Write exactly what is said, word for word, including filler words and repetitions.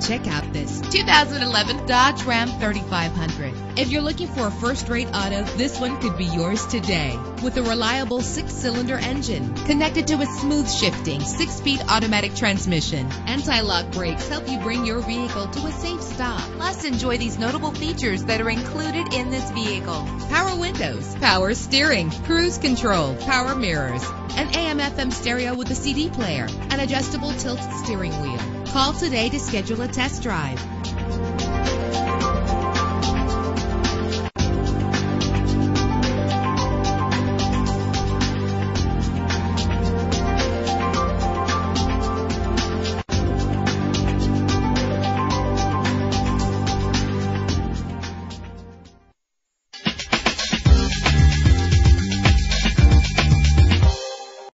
Check out this two thousand eleven Dodge Ram thirty-five hundred. If you're looking for a first-rate auto, this one could be yours today. With a reliable six-cylinder engine connected to a smooth shifting six-speed automatic transmission. Anti-lock brakes help you bring your vehicle to a safe stop. Plus, enjoy these notable features that are included in this vehicle: power windows, power steering, cruise control, power mirrors, an A M F M stereo with a C D player, an adjustable tilt steering wheel. Call today to schedule a test drive.